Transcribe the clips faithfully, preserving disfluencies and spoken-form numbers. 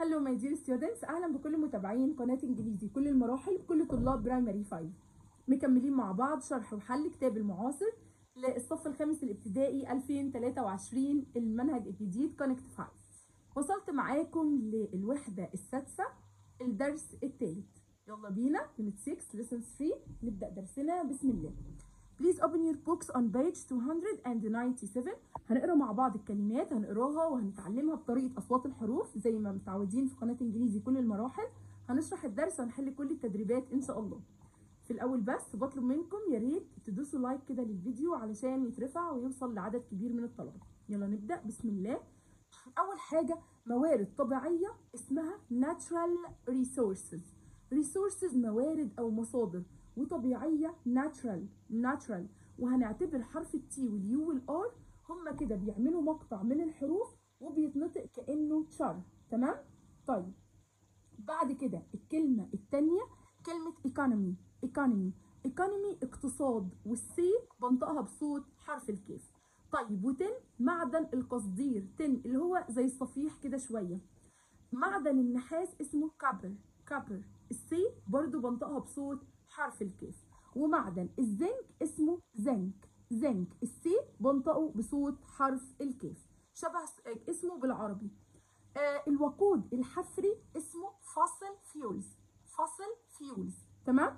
هلو ماي دير ستودنتس، اهلا بكل متابعين قناه انجليزي كل المراحل، كل طلاب برايمري خمسة. مكملين مع بعض شرح وحل كتاب المعاصر للصف الخامس الابتدائي ألفين وثلاثة وعشرين، المنهج الجديد كونكت خمسة. وصلت معاكم للوحده السادسه، الدرس الثالث. يلا بينا يونت ستة ليسن ثلاثة، نبدا درسنا بسم الله. Please open your books on page two hundred ninety-seven. هنقرا مع بعض الكلمات، هنقراها وهنتعلمها بطريقة أصوات الحروف زي ما متعودين في قناة إنجليزي كل المراحل. هنشرح الدرس وهنحل كل التدريبات إن شاء الله. في الأول بس بطلب منكم يا ريت تدوسوا لايك كده للفيديو علشان يترفع ويوصل لعدد كبير من الطلبة. يلا نبدأ بسم الله. أول حاجة موارد طبيعية اسمها natural resources. resources موارد أو مصادر، وطبيعية natural natural. وهنعتبر حرف التي واليو والار هما كده بيعملوا مقطع من الحروف وبيتنطق كأنه تشار. تمام؟ طيب بعد كده الكلمة التانية كلمة economy. economy economy اقتصاد، والسي بنطقها بصوت حرف الكاف. طيب وتن معدن القصدير، تن اللي هو زي الصفيح كده شوية. معدن النحاس اسمه كابر كابر، السي برضو بنطقها بصوت حرف الكاف. ومعدن الزنك اسمه زنك زنك، السي بنطقه بصوت حرف الكاف، شبه اسمه بالعربي. آه الوقود الحفري اسمه فاصل فيولز فاصل فيولز. تمام؟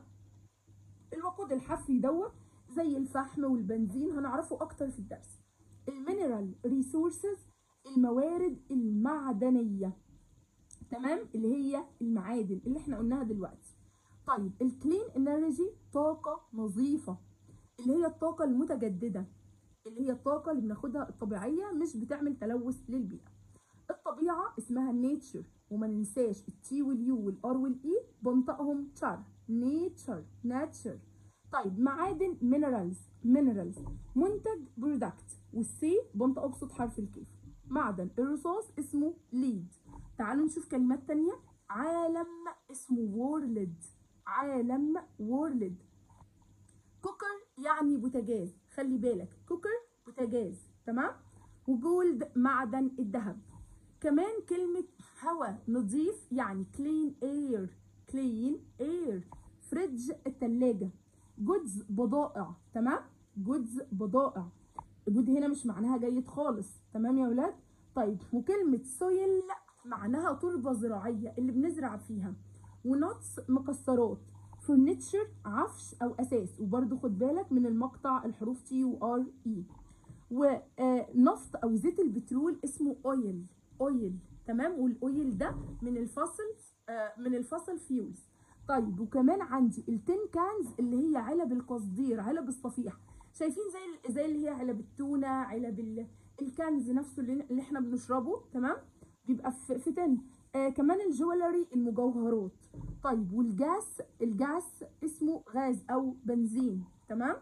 الوقود الحفري دوت زي الفحم والبنزين، هنعرفه اكتر في الدرس. المينرال ريسورسز الموارد المعدنيه، تمام، اللي هي المعادن اللي احنا قلناها دلوقتي. طيب الكلين انرجي طاقه نظيفه، اللي هي الطاقه المتجدده، اللي هي الطاقه اللي بناخدها الطبيعيه مش بتعمل تلوث للبيئه. الطبيعه اسمها نيتشر، وما ننساش التي واليو والار والاي بنطقهم تشار، نيتشر ناتشر. طيب معادن مينرالز مينرالز منتج برودكت، والسي بنطقه بصوت حرف الكاف. معدن الرصاص اسمه ليد. تعالوا نشوف كلمات تانية. عالم اسمه وورلد، عالم وورلد. كوكر يعني بوتاجاز، خلي بالك كوكر بوتاجاز. تمام؟ وجولد معدن الذهب. كمان كلمة هواء نظيف يعني كلين اير كلين اير. فريدج التلاجة. جودز بضائع. تمام؟ جودز بضائع، جود هنا مش معناها جيد خالص. تمام يا ولاد؟ طيب وكلمة سويل معناها تربة زراعية اللي بنزرع فيها. ونوتس مكسرات. فرنتشر عفش أو أساس، وبرده خد بالك من المقطع الحروف تي وار اي. ونفط أو زيت البترول اسمه اويل اويل. تمام؟ والاويل ده من الفصل آه من الفصل فيولز. طيب وكمان عندي التين كانز اللي هي علب القصدير، علب الصفيح. شايفين زي زي اللي هي علب التونه، علب الكنز نفسه اللي احنا بنشربه. تمام؟ بيبقى في, في تن. آه كمان الجولري المجوهرات. طيب والجاس، الجاس اسمه غاز او بنزين. تمام؟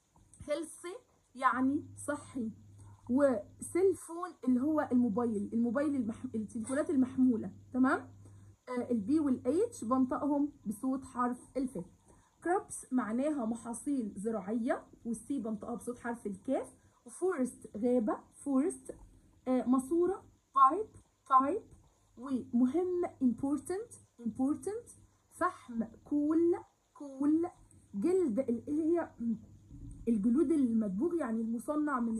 هيلثي يعني صحي. وسيلفون اللي هو الموبايل، الموبايل المح... التليفونات المحموله. تمام؟ آه البي والاتش بنطقهم بصوت حرف الف. كرابس معناها محاصيل زراعيه، والسي بنطقها بصوت حرف الكاف. وفورست غابه، فورست. آه ماسوره بايب بايب. ومهم important important. فحم كول كول. جلد اللي هي الجلود المدبوغ، يعني المصنع من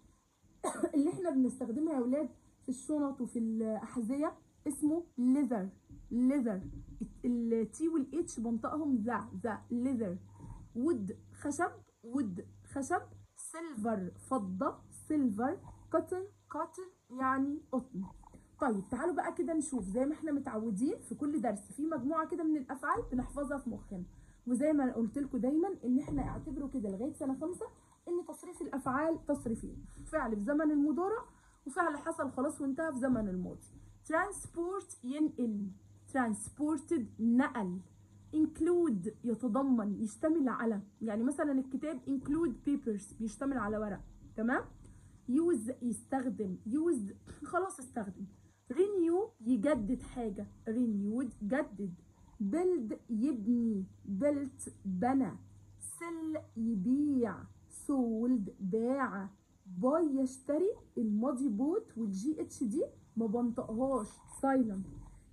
اللي احنا بنستخدمها يا ولاد في الشنط وفي الاحذيه اسمه ليذر ليذر. التي والاتش بنطقهم ذا ذا ليذر. وود خشب وود خشب. سيلفر فضه سيلفر. كوتن كوتن يعني قطن. طيب تعالوا بقى كده نشوف زي ما احنا متعودين في كل درس في مجموعه كده من الافعال بنحفظها في مخنا. وزي ما قلت لكم دايما ان احنا اعتبروا كده لغايه سنه خمسه ان تصريف الافعال تصريفين، فعل في زمن المضارع وفعل حصل خلاص وانتهى في زمن الماضي. ترانسبورت ينقل، ترانسبورتد نقل. انكلود يتضمن يشتمل على، يعني مثلا الكتاب انكلود بيبرز بيشتمل على ورق. تمام؟ يوز يستخدم، يوزد خلاص استخدم. رينيو يجدد حاجه، رينيود جدد. بيلد يبني، بيلت بنى. سل يبيع، سولد باع. باي يشتري، الماضي بوت والجي اتش دي ما بنطقهاش سايلنت.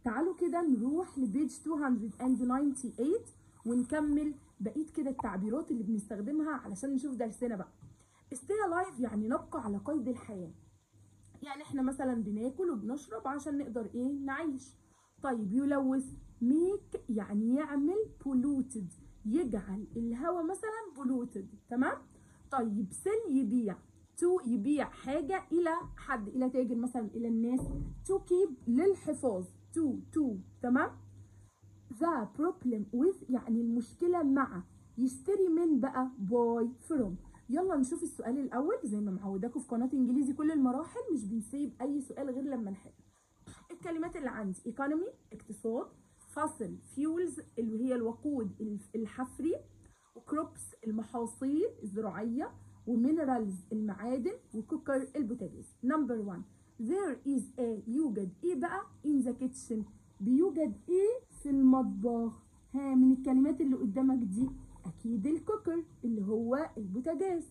تعالوا كده نروح لبيج مئتين وتمانية وتسعين ونكمل بقيه كده التعبيرات اللي بنستخدمها علشان نشوف درسنا بقى. stay alive يعني نبقى على قيد الحياه، يعني احنا مثلا بناكل وبنشرب عشان نقدر ايه نعيش. طيب يلوث make يعني يعمل polluted يجعل الهواء مثلا polluted، تمام. طيب sell يبيع، to يبيع حاجة إلى حد، إلى تاجر مثلا، إلى الناس. to keep للحفاظ، to to تمام. the problem with يعني المشكلة مع، يشتري من بقى buy from. يلا نشوف السؤال الأول زي ما معوداكم في قناة إنجليزي كل المراحل، مش بنسيب أي سؤال غير لما نحل. الكلمات اللي عندي economy اقتصاد، fossil fuels اللي هي الوقود الحفري، وكروبس المحاصيل الزراعية، ومينرالز المعادن، وكوكر البوتاجاز. نمبر واحد there is a يوجد ايه بقى in the kitchen بيوجد ايه في المطبخ. ها من الكلمات اللي قدامك دي اكيد الكوكر اللي هو البوتاجاز.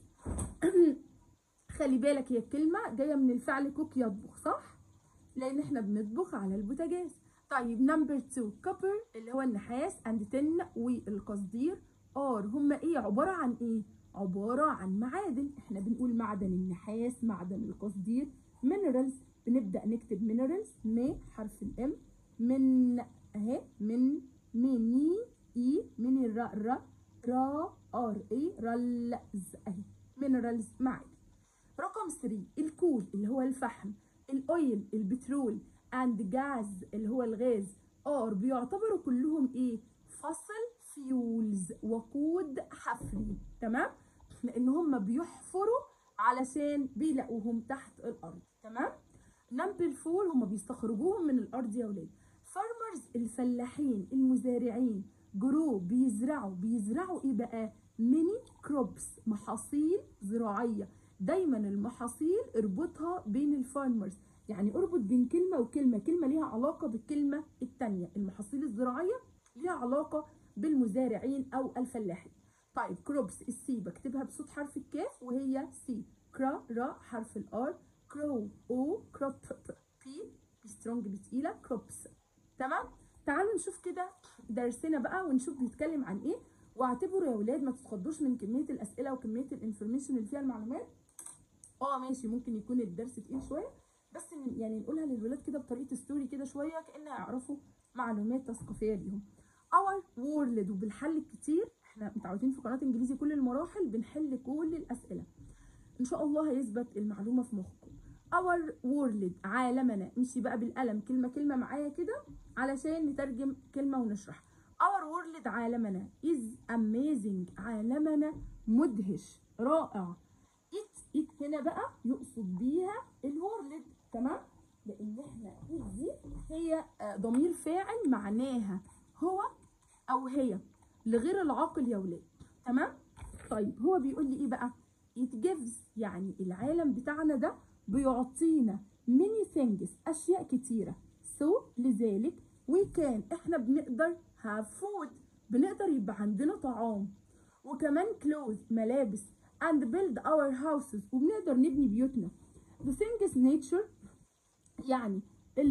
خلي بالك هي الكلمة جاية من الفعل كوك يطبخ، صح؟ لان احنا بنطبخ على البوتاجاز. طيب نمبر اتنين كوبر اللي هو النحاس اند تن والقصدير ار هما ايه عبارة عن ايه؟ عبارة عن معادن. احنا بنقول معدن النحاس، معدن القصدير. مينرالز بنبدأ نكتب مينرالز م حرف الام، من اهي من مني اي من الراء را را ار اي رلز اهي مينرالز معادن. رقم تلاتة الكول اللي هو الفحم، الاويل البترول، اند جاز اللي هو الغاز، ار بيعتبروا كلهم ايه؟ فصل فيولز وقود حفري، تمام؟ لان هم بيحفروا علشان بيلاقوهم تحت الارض، تمام؟ نمبر فور هم بيستخرجوهم من الارض يا ولاد. فارمرز الفلاحين المزارعين، جرو بيزرعوا، بيزرعوا ايه بقى؟ ميني كروبس محاصيل زراعيه. دايما المحاصيل اربطها بين الفارمرز، يعني اربط بين كلمه وكلمه، كلمه ليها علاقه بالكلمه الثانيه. المحاصيل الزراعيه ليها علاقه بالمزارعين او الفلاحين. طيب كروبس السي بكتبها بصوت حرف الكاف وهي سي. كرا را حرف الار، كرو او كروب بي سترونج بتقيله كروبس، تمام. تعالوا نشوف كده درسنا بقى ونشوف بيتكلم عن ايه. واعتبروا يا ولاد ما تتخضوش من كميه الاسئله وكميه الانفورميشن اللي فيها المعلومات. اه ماشي ممكن يكون الدرس تقيل شويه، بس يعني نقولها للولاد كده بطريقه ستوري كده شويه كأن يعرفوا معلومات تثقيفيه ليهم. اور وورلد وبالحل الكتير، احنا متعودين في قناه انجليزي كل المراحل بنحل كل الاسئله، ان شاء الله هيثبت المعلومه في مخكم. اور وورلد عالمنا، امشي بقى بالقلم كلمه كلمه معايا كده علشان نترجم كلمه ونشرح. اور وورلد عالمنا is amazing عالمنا مدهش رائع. it it هنا بقى يقصد بيها الوورلد، تمام؟ لان احنا it دي هي ضمير فاعل معناها هو او هي لغير العاقل يا ولاد، تمام؟ طيب هو بيقول لي ايه بقى؟ it gives يعني العالم بتاعنا ده بيعطينا many things اشياء كتيره. so لذلك we can احنا بنقدر have food بنقدر يبقى عندنا طعام، وكمان clothes ملابس، and build our houses وبنقدر نبني بيوتنا. the things nature يعني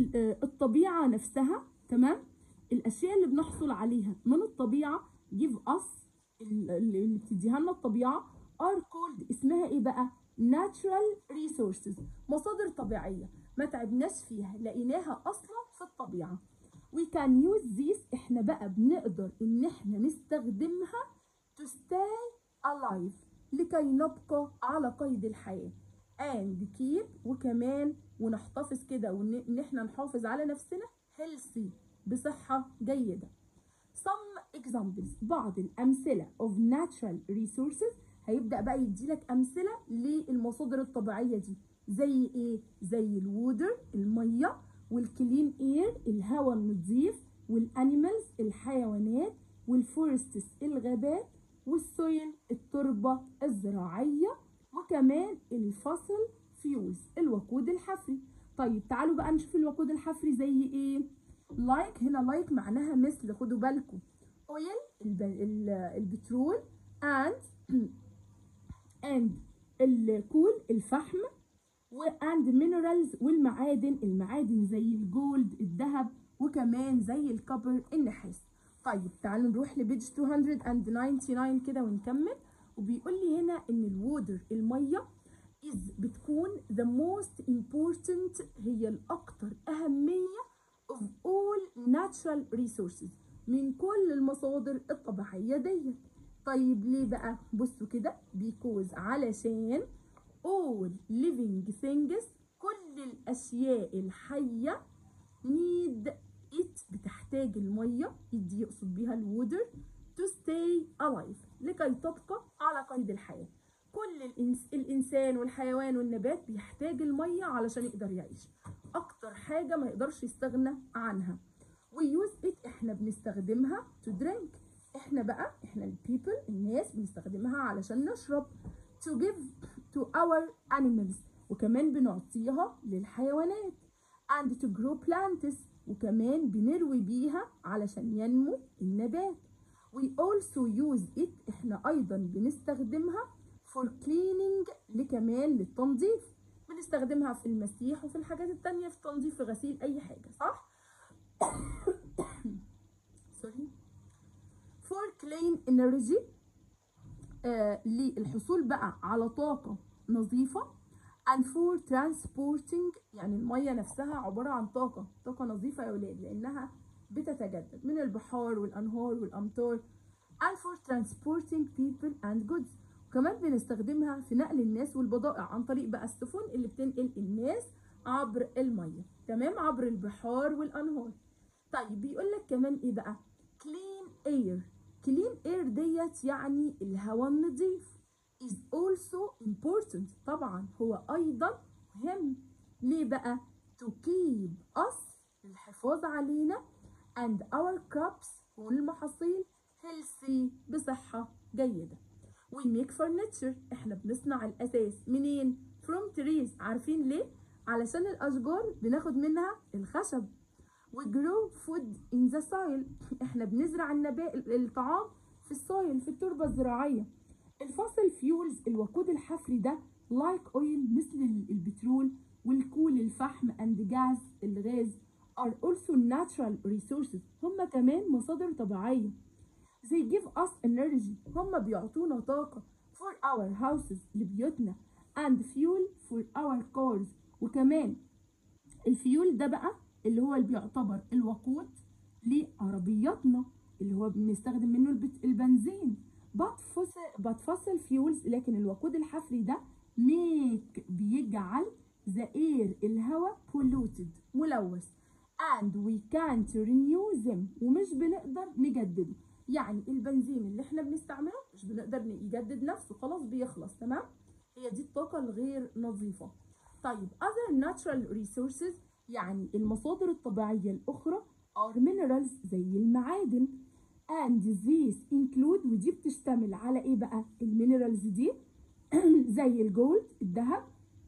الطبيعه نفسها، تمام؟ الاشياء اللي بنحصل عليها من الطبيعه give us اللي بتديها لنا الطبيعه are called اسمها ايه بقى؟ natural resources مصادر طبيعيه ما تعبناش فيها لقيناها اصلا في الطبيعه. we can use this احنا بقى بنقدر ان احنا نستخدمها to stay alive لكي نبقى على قيد الحياه and keep وكمان ونحتفظ كده وان احنا نحافظ على نفسنا healthy بصحه جيده. some examples بعض الامثله of natural resources هيبدأ بقى يديلك أمثلة للمصادر الطبيعية دي زي إيه؟ زي الوودر المية، والكلين إير الهواء النظيف، والأنيمالز الحيوانات، والفورستس الغابات، والسويل التربة الزراعية، وكمان الفصل فيولز الوقود الحفري. طيب تعالوا بقى نشوف الوقود الحفري زي إيه؟ لايك like هنا لايك like معناها مثل، خدوا بالكم. أويل البترول and and الكول الفحم، و and minerals والمعادن، المعادن زي الجولد الذهب وكمان زي الكبر النحاس. طيب تعالوا نروح لبيج مئتين وتسعة وتسعين كده ونكمل. وبيقول لي هنا ان الوودر الميه is بتكون the most important، هي الاكثر اهميه of all natural resources، من كل المصادر الطبيعيه ديت. طيب ليه بقى؟ بصوا كده، because علشان all living things، كل الاشياء الحيه need it، بتحتاج الميه، دي يقصد بيها الوودر، to stay alive، لكي تبقى على قيد الحياه. كل الإنس... الانسان والحيوان والنبات بيحتاج الميه علشان يقدر يعيش، اكتر حاجه ما يقدرش يستغنى عنها. we use it، احنا بنستخدمها to drink، احنا بقى احنا البيبل الناس بنستخدمها علشان نشرب، to give to our animals، وكمان بنعطيها للحيوانات، and to grow plants، وكمان بنروي بيها علشان ينمو النبات. we also use it، احنا ايضا بنستخدمها for cleaning، لكمان للتنظيف، بنستخدمها في المسيح وفي الحاجات التانية، في تنظيف، في غسيل اي حاجة، صح؟ سوري. for clean energy، آه للحصول بقى على طاقة نظيفة، and for transporting، يعني المية نفسها عبارة عن طاقة طاقة نظيفة يا ولاد، لأنها بتتجدد من البحار والأنهار والأمطار، and for transporting people and goods، وكمان بنستخدمها في نقل الناس والبضائع عن طريق بقى السفن اللي بتنقل الناس عبر المية، تمام، عبر البحار والأنهار. طيب بيقول لك كمان ايه بقى؟ clean air، clean air ديت يعني الهواء النظيف، is also important، طبعا هو ايضا مهم. ليه بقى؟ to keep us، للحفاظ علينا، and our crops، والمحاصيل، healthy، بصحة جيدة. we make furniture، احنا بنصنع الاساس منين؟ from trees، عارفين ليه؟ علشان الاشجار بناخد منها الخشب. we grow food in the soil، احنا بنزرع النبات الطعام في السويل، في التربة الزراعية. الفossil fuels، الوقود الحفري ده like oil، مثل البترول والكول الفحم and gas الغاز، are also natural resources، هم كمان مصادر طبيعية. they give us energy، هم بيعطونا طاقة for our houses، لبيوتنا، and fuel for our cars، وكمان الفيول ده بقى اللي هو اللي بيعتبر الوقود لعربياتنا، اللي هو بنستخدم منه البنزين. but fossil, but fossil fuels، لكن الوقود الحفري ده make، بيجعل the air، الهواء polluted، ملوث، and we can't renew them، ومش بنقدر نجدده. يعني البنزين اللي احنا بنستعمله مش بنقدر يجدد نفسه، خلاص بيخلص، تمام؟ هي دي الطاقة الغير نظيفة. طيب other natural resources، يعني المصادر الطبيعية الأخرى are minerals، زي المعادن، and these include، ودي بتشتمل على إيه بقى؟ المينرالز دي زي الجولد الذهب،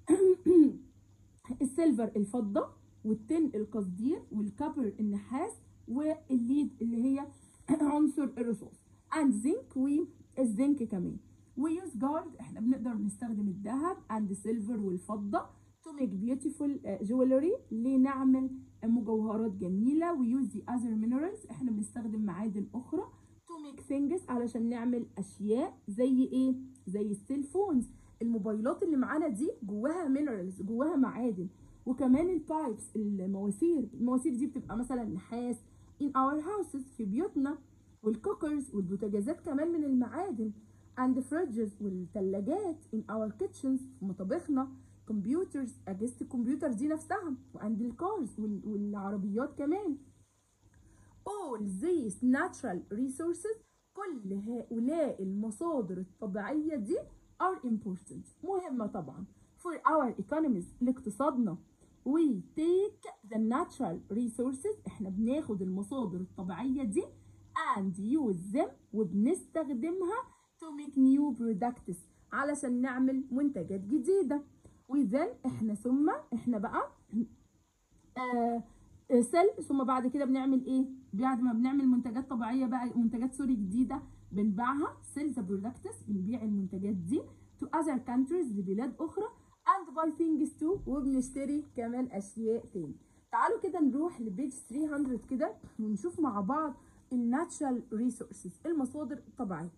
السيلفر الفضة، والتن القصدير، والكابر النحاس، والليد اللي هي عنصر الرصاص، and zinc، والزنك كمان. we use gold، احنا بنقدر نستخدم الذهب and silver والفضة to make beautiful jewelry، لنعمل مجوهرات جميلة. we use the other minerals، احنا بنستخدم معادن أخرى to make things، علشان نعمل أشياء زي إيه؟ زي السيلفونز، الموبايلات اللي معانا دي جواها minerals، جواها معادن. وكمان البايبس، المواسير، المواسير دي بتبقى مثلا نحاس in our houses، في بيوتنا، والكوكرز والبوتاجازات كمان من المعادن، and fridges، والثلاجات in our kitchens، في مطابخنا، computers، أجهزة الكمبيوتر دي نفسها، وعند الكارز والعربيات كمان. all these natural resources، كل هؤلاء المصادر الطبيعية دي are important، مهمة طبعا for our economies، لاقتصادنا. we take the natural resources، احنا بناخد المصادر الطبيعية دي and use them، وبنستخدمها to make new products، علشان نعمل منتجات جديدة. وذن، احنا ثم احنا بقى آه سيل، ثم بعد كده بنعمل ايه؟ بعد ما بنعمل منتجات طبيعية بقى، منتجات سوري جديدة، بنبيعها sell the products، بنبيع المنتجات دي to other countries، لبلاد أخرى، and buy things too، وبنشتري كمان أشياء تاني. تعالوا كده نروح لبيج ثلاثمية كده ونشوف مع بعض الناتشرال ريسورسز، المصادر الطبيعيه.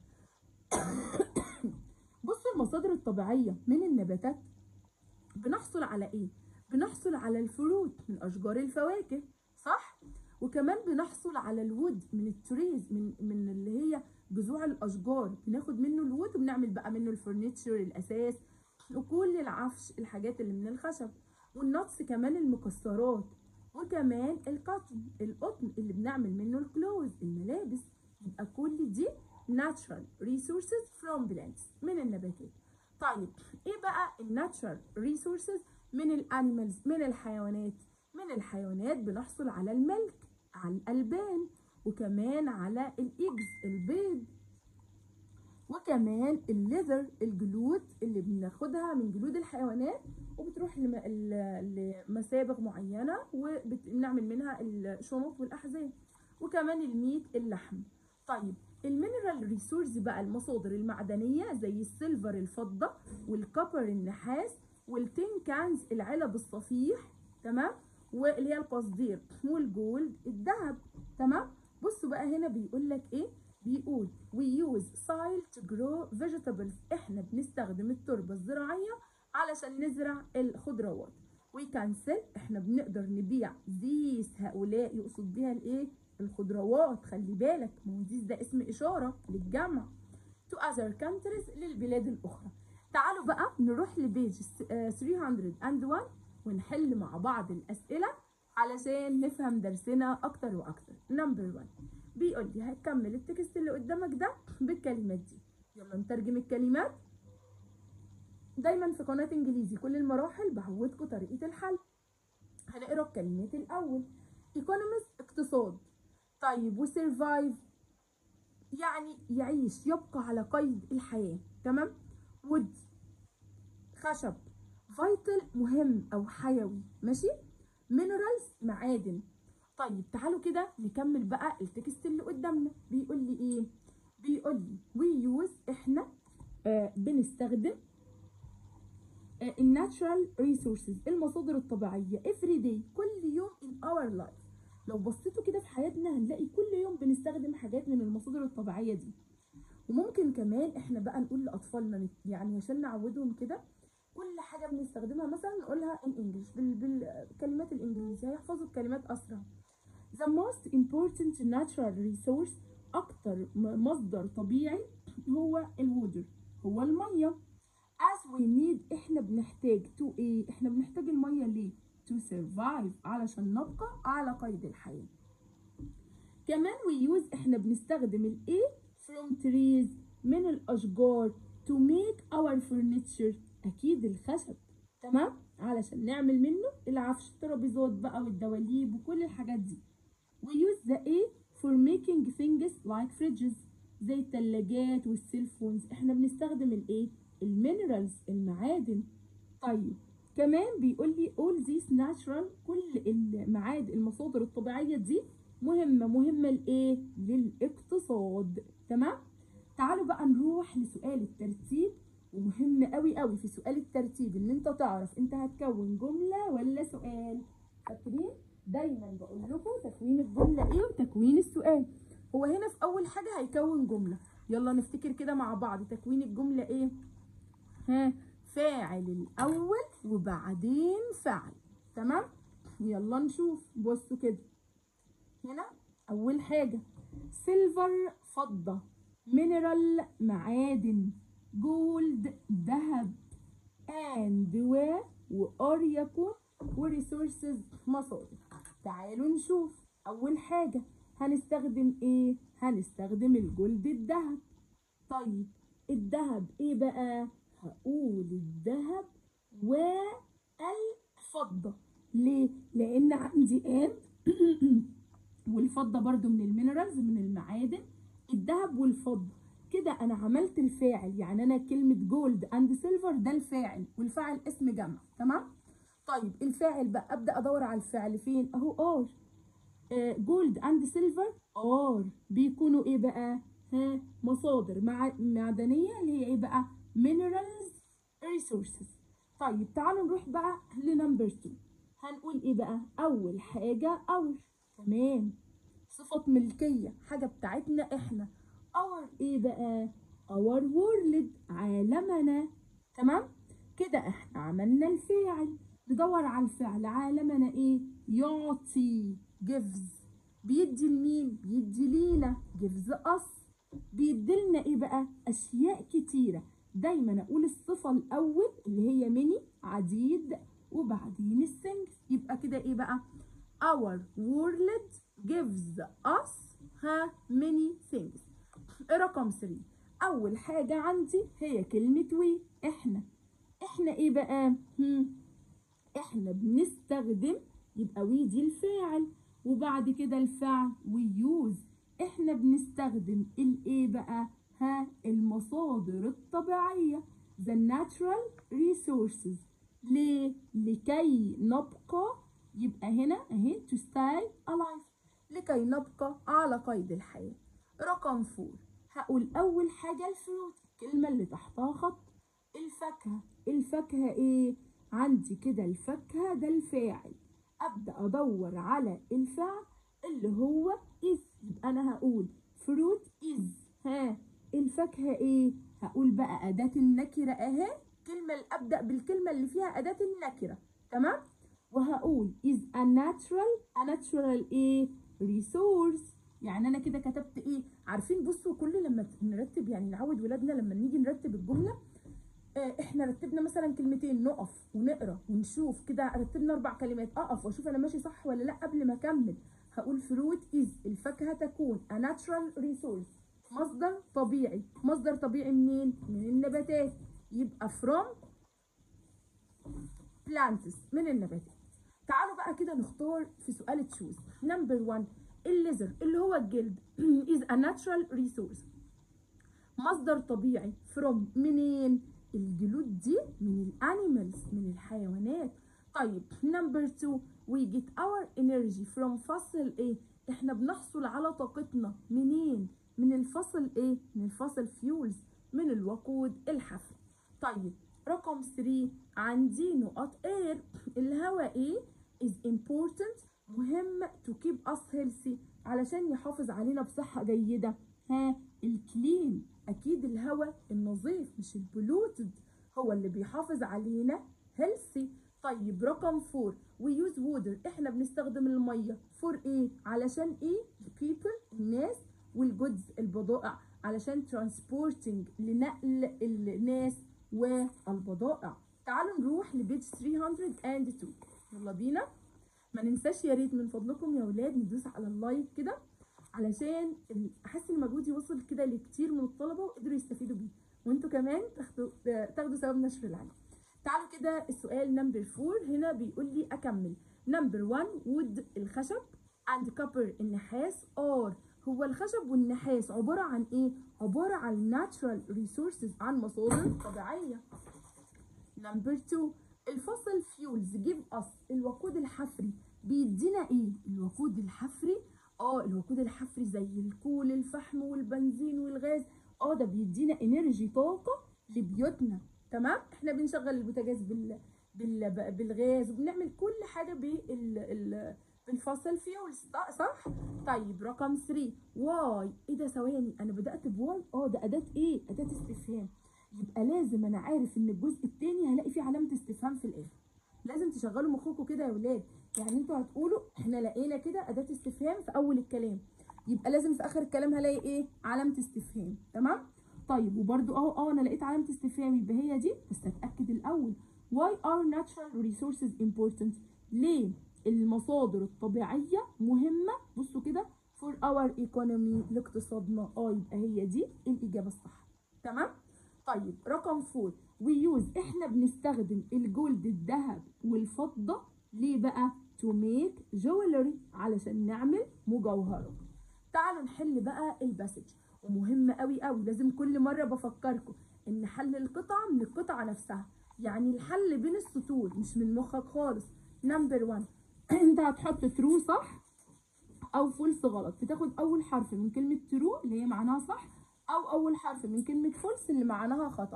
بصوا المصادر الطبيعيه من النباتات بنحصل على ايه؟ بنحصل على الفروت من اشجار الفواكه، صح؟ وكمان بنحصل على الوود من التريز، من من اللي هي جذوع الاشجار، بناخد منه الوود وبنعمل بقى منه الفurniture الاساس وكل العفش، الحاجات اللي من الخشب. والنتس كمان المكسرات، وكمان القطن القطن اللي بنعمل منه الكلوز الملابس. يبقى كل دي natural resources from plants من النباتات. طيب ايه بقى الناتشرال ريسورسز من الانيمالز، من الحيوانات؟ من الحيوانات بنحصل على الملك، على الالبان، وكمان على الايجز البيض، وكمان الليذر الجلود اللي بناخدها من جلود الحيوانات وبتروح لمسابغ معينه وبنعمل منها الشنط والاحذيه، وكمان الميت اللحم. طيب المينرال ريسورس بقى المصادر المعدنيه زي السيلفر الفضه، والكوبر النحاس، والتين كانز العلب الصفيح، تمام، واللي هي القصدير، والجولد الذهب، تمام. بصوا بقى هنا بيقول لك ايه؟ بيقول we use soil to grow vegetables، احنا بنستخدم التربه الزراعيه علشان نزرع الخضروات. we can sell، احنا بنقدر نبيع these، هؤلاء يقصد بيها الايه؟ الخضروات، خلي بالك ما هو this ده اسم اشاره للجمع. to other countries، للبلاد الاخرى. تعالوا بقى نروح لبيج ثلاثمية وواحد ونحل مع بعض الاسئله علشان نفهم درسنا اكتر واكتر. نمبر واحد بيقول لي هكمل التكست اللي قدامك ده بالكلمات دي. يلا نترجم الكلمات. دايما في قناه انجليزي كل المراحل بعودكم طريقه الحل. هنقرا الكلمات الاول. ايكونوميست اقتصاد، طيب، وسيرفايف يعني يعيش، يبقى على قيد الحياه، تمام. وود خشب، فايتال مهم او حيوي، ماشي. مينرالز معادن. طيب تعالوا كده نكمل بقى التكست اللي قدامنا. بيقول لي ايه؟ بيقول لي وي يوز، احنا آه بنستخدم آه الناتشرال ريسورسز المصادر الطبيعيه افري داي كل يوم ان اور لايف. لو بصيتوا كده في حياتنا هنلاقي كل يوم بنستخدم حاجات من المصادر الطبيعيه دي. وممكن كمان احنا بقى نقول لاطفالنا يعني عشان نعودهم كده كل حاجه بنستخدمها مثلا نقولها ان انجلش بالكلمات الانجليزيه هيحفظوا الكلمات اسرع. The most important natural resource، أكتر مصدر طبيعي هو الوودر، هو المية. As we need، إحنا بنحتاج to إيه؟ إحنا بنحتاج المية ليه؟ To survive، علشان نبقى على قيد الحياة. كمان we use، إحنا بنستخدم الإيه؟ From trees، من الأشجار. To make our furniture، أكيد الخشب، تمام؟ علشان نعمل منه العفش، الترابيزات بقى والدواليب وكل الحاجات دي. We use the A for making things like fridges، زي الثلاجات والسيلفونز. احنا بنستخدم الايه؟ المينرالز المعادن. طيب كمان بيقول لي all these natural، كل المعادن المصادر الطبيعيه دي مهمه مهمه لايه؟ للاقتصاد، تمام. تعالوا بقى نروح لسؤال الترتيب، ومهم قوي قوي في سؤال الترتيب ان انت تعرف انت هتكون جمله ولا سؤال. فاكرين؟ دايما بقول لكم تكوين الجمله ايه وتكوين السؤال. هو هنا في اول حاجه هيكون جمله، يلا نفتكر كده مع بعض تكوين الجمله ايه؟ ها، فاعل الاول وبعدين فعل، تمام. يلا نشوف. بصوا كده هنا اول حاجه سيلفر فضه، مينرال معادن، جولد ذهب، اند و وار يكون، وريسورسز مصادر. تعالوا نشوف. اول حاجه هنستخدم ايه؟ هنستخدم الجولد الذهب. طيب الذهب ايه بقى؟ هقول الذهب والفضه. ليه؟ لان عندي اند والفضه برضو من المينرالز، من المعادن، الذهب والفضه. كده انا عملت الفاعل، يعني انا كلمه جولد اند سيلفر ده الفاعل، والفاعل اسم جمع، تمام. طيب الفاعل بقى ابدا ادور على الفعل فين؟ اهو ار. جولد اند سيلفر ار بيكونوا ايه بقى؟ ها، مصادر مع... معدنيه اللي هي ايه بقى؟ minerals resources. طيب تعالوا نروح بقى لنمبر اتنين. هنقول ايه بقى؟ اول حاجه اور. تمام، صفه ملكيه، حاجه بتاعتنا احنا. اور ايه بقى؟ اور وورلد، عالمنا. تمام كده احنا عملنا الفاعل. ندور على الفعل. عالمنا ايه؟ يعطي، gives. بيدي لمين؟ بيدي لينا، gives us. بيديلنا ايه بقى؟ اشياء كتيره. دايما اقول الصفه الاول اللي هي مني، عديد، وبعدين السنجل. يبقى كده ايه بقى؟ our world gives us ها many things. رقم ثلاثة، اول حاجه عندي هي كلمه وي، احنا. احنا ايه بقى؟ هم. احنا بنستخدم، يبقى وي دي الفاعل، وبعد كده الفعل ويوز. احنا بنستخدم الايه بقى؟ ها المصادر الطبيعيه، the natural resources. ليه؟ لكي نبقى، يبقى هنا اهي to stay alive، لكي نبقى على قيد الحياه. رقم فور، هقول اول حاجه الفروت، الكلمه اللي تحتها خط. الفاكهه، الفاكهه ايه؟ عندي كده الفاكهه ده الفاعل، ابدا ادور على الفعل اللي هو is. يبقى انا هقول fruit is. ها الفاكهه ايه؟ هقول بقى اداه النكره اهي، كلمه اللي ابدا بالكلمه اللي فيها اداه النكره. تمام، وهقول is a natural a natural ايه؟ resource. يعني انا كده كتبت ايه؟ عارفين بصوا، كل لما نرتب يعني نعود ولادنا لما نيجي نرتب الجمله، اه احنا رتبنا مثلا كلمتين، نقف ونقرا ونشوف كده، رتبنا اربع كلمات، اقف واشوف انا ماشي صح ولا لا قبل ما اكمل. هقول فروت از، الفاكهه تكون a natural resource، مصدر طبيعي. مصدر طبيعي منين؟ من النباتات، يبقى from plants، من النباتات. تعالوا بقى كده نختار في سؤال تشوز. نمبر واحد، الليزر اللي هو الجلد is a natural resource، مصدر طبيعي. from منين؟ الجلود دي من الانيمالز، من الحيوانات. طيب نمبر اتنين، we get our energy from فصل ايه؟ احنا بنحصل على طاقتنا منين؟ من الفصل ايه؟ من الفصل fuels، من الوقود الحفري. طيب رقم ثلاثة، عندي نقط air، الهواء ايه؟ is important، مهم to keep us healthy، علشان يحافظ علينا بصحة جيدة. ها الكلين، اكيد الهواء النظيف مش البلوتد هو اللي بيحافظ علينا healthy. طيب رقم أربعة، we use water، احنا بنستخدم الميه for ايه؟ علشان ايه؟ people، الناس، والجودز، البضائع، علشان transporting، لنقل الناس والبضائع. تعالوا نروح لبيج ثلاثمية واتنين، يلا بينا. ما ننساش يا ريت من فضلكم يا ولاد ندوس على اللايك كده، علشان احس ان مجهودي وصل كده لكتير من الطلبه وقدروا يستفيدوا بيه، وانتوا كمان تاخدوا تاخدوا ثواب نشر العلم. تعالوا كده السؤال نمبر أربعة، هنا بيقول لي اكمل. نمبر واحد، وود الخشب، اند كوبر النحاس، اور هو الخشب والنحاس عباره عن ايه؟ عباره عن ناتشرال ريسورسز، عن مصادر طبيعيه. نمبر اتنين، الفصل فيولز جيف اس، الوقود الحفري بيدينا ايه؟ الوقود الحفري اه الوقود الحفري زي الكول، الفحم والبنزين والغاز، اه ده بيدينا انرجي، طاقه لبيوتنا. تمام، احنا بنشغل البوتاجاز بال... بال... بالغاز، وبنعمل كل حاجه بال ال... بالفصل فيولز، صح؟ طيب رقم ثلاثة، واي، ايه ده؟ ثواني، انا بدات بواي، اه ده اداه ايه؟ اداه استفهام، يبقى لازم انا عارف ان الجزء الثاني هلاقي فيه علامه استفهام في الاخر. لازم تشغلوا مخكم كده يا ولاد، يعني انتوا هتقولوا احنا لقينا كده اداه استفهام في اول الكلام، يبقى لازم في اخر الكلام هلاقي ايه؟ علامه استفهام. تمام؟ طيب وبرده اهو اه انا لقيت علامه استفهام، يبقى هي دي، بس اتاكد الاول. why are natural resources important؟ ليه المصادر الطبيعيه مهمه؟ بصوا كده for our economy، لاقتصادنا، اه يبقى هي دي الاجابه الصح. تمام؟ طيب رقم أربعة، ويوز، احنا بنستخدم الجولد، الذهب والفضة، ليه بقى؟ to make jewelry، علشان نعمل مجوهرات. تعالوا نحل بقى الباسج، ومهم قوي قوي، لازم كل مرة بفكركم ان حل القطعة من القطعة نفسها، يعني الحل بين السطور مش من مخك خالص. نمبر واحد، انت هتحط ترو صح او فولس غلط، بتاخد اول حرف من كلمة ترو اللي هي معناها صح، او اول حرف من كلمه فولس اللي معناها خطا.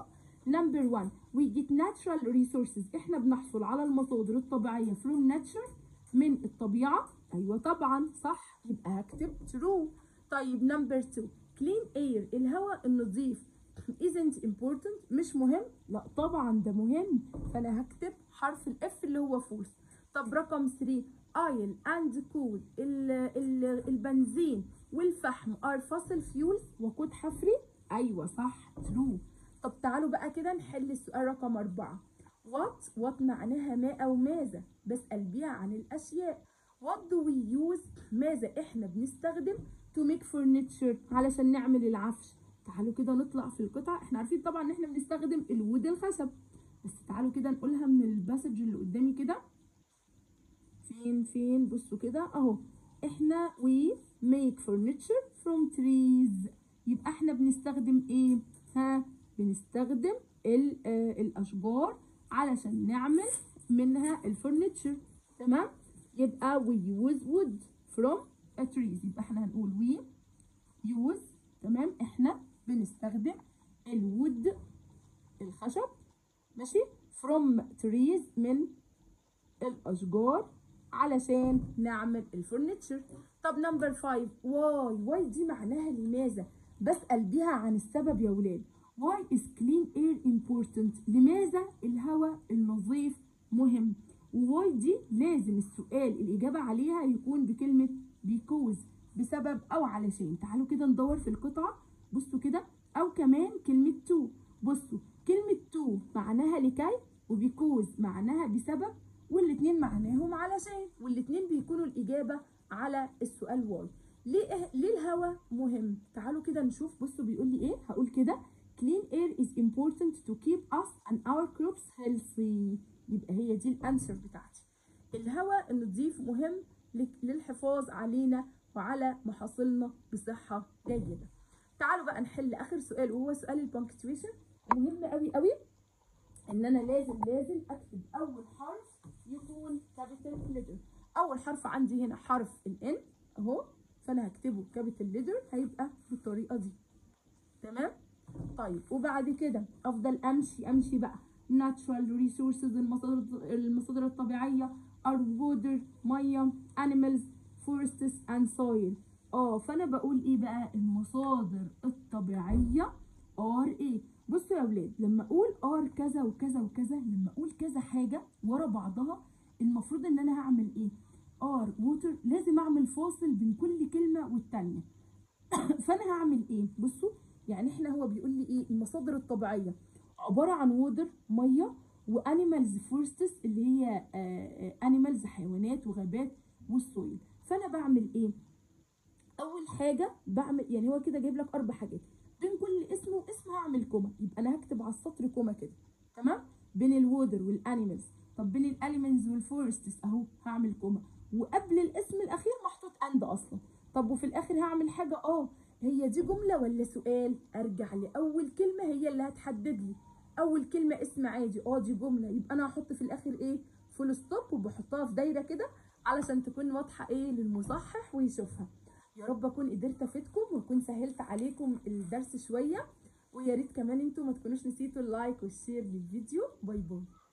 نمبر واحد we get natural resources. احنا بنحصل على المصادر الطبيعيه from nature من الطبيعه. ايوه طبعا صح، يبقى هكتب true. طيب نمبر اتنين clean air الهواء النظيف isn't important مش مهم. لا طبعا ده مهم، فانا هكتب حرف الاف اللي هو false. طب رقم ثلاثة oil and coal ال ال البنزين والفحم are fossil fuels وقود حفري. ايوه صح true. طب تعالوا بقى كده نحل السؤال رقم أربعة. what what معناها ما أو ماذا، بسأل بيها عن الأشياء. what do we use ماذا إحنا بنستخدم to make furniture علشان نعمل العفش. تعالوا كده نطلع في القطعة. إحنا عارفين طبعا إن إحنا بنستخدم الوود الخشب، بس تعالوا كده نقولها من الباسج اللي قدامي كده. فين فين بصوا كده أهو. إحنا we make furniture from trees. يبقى إحنا بنستخدم إيه؟ ها بنستخدم الاشجار علشان نعمل منها الفurniture. تمام؟ يبقى we use wood from a trees. يبقى احنا هنقول we use تمام احنا بنستخدم الوود الخشب ماشي from trees من الاشجار علشان نعمل الفurniture. طب نمبر خمسة واي واي دي معناها لماذا، بسأل بيها عن السبب يا ولاد. Why is clean air important؟ لماذا الهواء النظيف مهم؟ وواي دي لازم السؤال الإجابة عليها يكون بكلمة because بسبب أو علشان. تعالوا كده ندور في القطعة بصوا كده، أو كمان كلمة to. بصوا كلمة to معناها لكي، وبيكوز معناها بسبب، والاتنين معناهم علشان، والاتنين بيكونوا الإجابة على السؤال واي. ليه ليه الهواء مهم؟ تعالوا كده نشوف. بصوا بيقول لي إيه، هقول كده clean air is important to keep us and our crops healthy. يبقى هي دي الانسر بتاعتي. الهواء النظيف مهم للحفاظ علينا وعلى محاصيلنا بصحة جيدة. تعالوا بقى نحل آخر سؤال وهو سؤال البنكتويشن. مهم قوي قوي إن أنا لازم لازم أكتب أول حرف يكون capital letter. أول حرف عندي هنا حرف ال N أهو، فأنا هكتبه capital letter هيبقى بالطريقة دي. تمام؟ طيب وبعد كده افضل امشي امشي بقى natural resources المصادر المصادر الطبيعيه are water ميه animals forests and soil. اه فانا بقول ايه بقى المصادر الطبيعيه are ايه. بصوا يا اولاد لما اقول are كذا وكذا وكذا، لما اقول كذا حاجه ورا بعضها المفروض ان انا هعمل ايه. are water لازم اعمل فاصل بين كل كلمه والتانيه. فانا هعمل ايه بصوا، يعني احنا هو بيقول لي ايه المصادر الطبيعيه عباره عن وودر ميه، وانيمالز فورستس اللي هي انيمالز حيوانات وغابات، والسويل. فانا بعمل ايه اول حاجه بعمل، يعني هو كده جايب لك اربع حاجات بين كل اسم واسم هعمل كوما، يبقى انا هكتب على السطر كوما كده. تمام؟ بين الوودر والانيمالز. طب بين الانيمالز والفورستس اهو هعمل كوما، وقبل الاسم الاخير محطوط اند اصلا. طب وفي الاخر هعمل حاجه اه هي دي جملة ولا سؤال؟ ارجع لأول كلمة هي اللي هتحدد لي. أول كلمة اسم عادي اه دي جملة، يبقى أنا هحط في الآخر إيه؟ فول ستوب، وبحطها في دايرة كده علشان تكون واضحة إيه للمصحح ويشوفها. يا رب أكون قدرت أفيدكم وأكون سهلت عليكم الدرس شوية، ويا ريت كمان انتوا ما تكونوش نسيتوا اللايك والشير للفيديو. باي باي.